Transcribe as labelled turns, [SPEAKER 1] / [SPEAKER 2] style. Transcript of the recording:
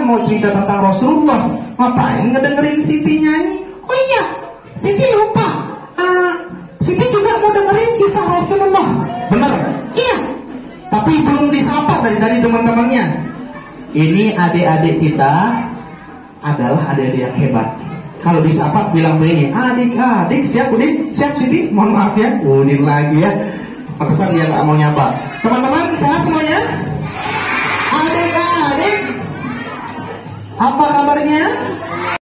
[SPEAKER 1] mau cerita tentang Rasulullah. Ngapain ngedengerin Siti nyanyi? Oh iya, Siti lupa. Siti juga mau dengerin kisah Rasulullah. Bener? Iya. Tapi belum disapa dari teman-temannya. Ini adik-adik kita adalah adik-adik yang hebat. Kalau disapa bilang begini, adik-adik siap Udin, siap Siti. Mohon maaf ya, Udin lagi ya. Pakesan dia nggak mau nyapa. Teman-teman sehat semuanya? Adik-adik, apa